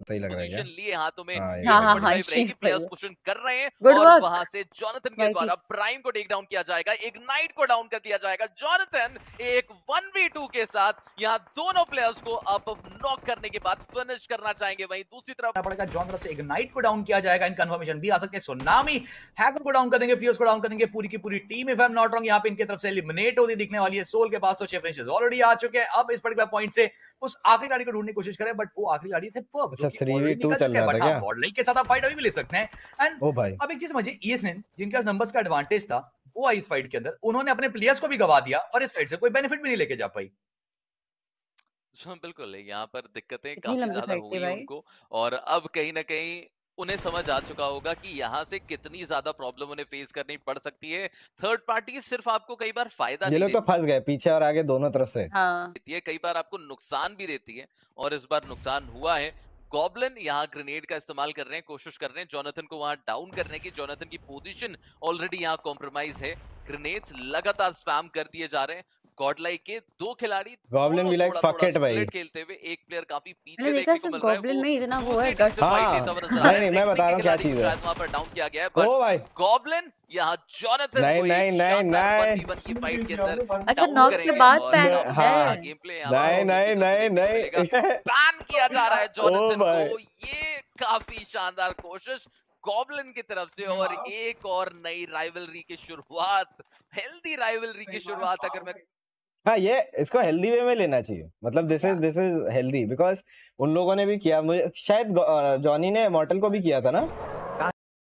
सही लग रहा है क्या? पोजीशन लिए हाथों में। हाँ, ये हाँ, सही हाँ, है। हाँ, 45 रहेगी, शीज प्लेयर्स सही है। पुशन कर रहे हैं गुड और वर्क वहां से जॉनथन के वाइकी। द्वारा प्राइम को टेक डाउन किया जाएगा, इग्नाइट को डाउन कर दिया जाएगा। जॉनथन एक 1v2 के साथ यहाँ दोनों प्लेयर्स को अब नॉक करने के बाद फिनिश करना चाहेंगे। वहीं दूसरी तरफ पड़ेगा जॉन तरफ से इग्नाइट को डाउन किया जाएगा, इन कंफर्मेशन भी आ सकते हैं। सुनामी हैकर को डाउन कर देंगे, फियर्स को डाउन कर देंगे, पूरी की पूरी team if I am not wrong यहाँ पे इनकी तरफ से एलिमिनेट होती दिखने वाली है। सोल के पास तो 6 फिनिशेस ऑलरेडी आ चुके हैं। अब इस पर्टिकुलर पॉइंट से उस आखिरी गाड़ी को ढूंढने की कोशिश करें, बट वो आखिरी गाड़ी थे पब जो अच्छा, कि 3v2 ऑलरेडी निकल चल चुके हैं। रहा था बट हाँ, क्या? गॉडलाइक के साथ आप फाइट अभी भी ले सकते हैं। एंड ओ भाई, अब एक चीज समझिए, ESN जिनके पास नंबर्स का एडवांटेज था, वो आई इस फाइट के अंदर, उन्होंने अपने प्लेयर्स को भी गवा दिया और इस फाइट से कोई बेनिफिट भी नहीं लेके जा पाई। बिल्कुल यहाँ पर दिक्कतें कितनी काफी लंबी ज्यादा फाइट थी हुई भाई। उनको, और अब कहीं ना कहीं उन्हें समझ आ चुका होगा कि यहाँ से कितनी ज्यादा प्रॉब्लम उन्हें फेस करनी पड़ सकती है। थर्ड पार्टी सिर्फ आपको कई बार फायदा ये नहीं लोग तो फंस गए पीछे और आगे दोनों तरफ से। हाँ देती है, कई बार आपको नुकसान भी देती है, और इस बार नुकसान हुआ है। गॉब्लिन यहाँ ग्रेनेड का इस्तेमाल कर रहे हैं, कोशिश कर रहे हैं जॉनथन को वहां डाउन करने की। जॉनथन की पोजीशन ऑलरेडी यहाँ कॉम्प्रोमाइज है, ग्रेनेड्स लगातार स्पैम कर दिए जा रहे हैं। गॉडलाइक के दो खिलाड़ी गॉब्लिन भी लाइक फक इट भाई। स्प्लिट खेलते हुए, एक प्लेयर काफी मैंने पीछे देखा देखने को सिर्फ मिल रहा है। गॉब्लिन वो में इतना वो है दूसरी टीम गट्स। से फाइट हाँ, लेता हुआ नजर आ रहा है। नहीं, मैं बता रहा हूँ क्या चीज है। वहां पर डाउन किया गया है, ओ भाई, बट गॉब्लिन यहाँ जॉनथन नहीं, को नहीं, एक नहीं, शानदार नहीं। 1v1 की फाइट के अंदर अच्छा, डाउन नॉक के करेंगे। बाद और पैन काफी हाँ, अच्छा गेम प्ले यहाँ पर नहीं, गॉब्लिन की नहीं, तरफ से नहीं, देखने को मिलेगा। नहीं। बैन किया जा रहा है ओ जॉनथन भाई, को, ये काफी शानदार कोशिश गॉब्लिन की तरफ से, और एक और नई राइवलरी की शुरुआत, हेल्दी राइवलरी की शुरुआत। अगर मैं हाँ, ये इसको हेल्दी वे में लेना चाहिए। मतलब दिस इज हेल्दी बिकॉज उन लोगों ने भी किया, मुझे शायद जॉनी ने मॉर्टल को भी किया था ना।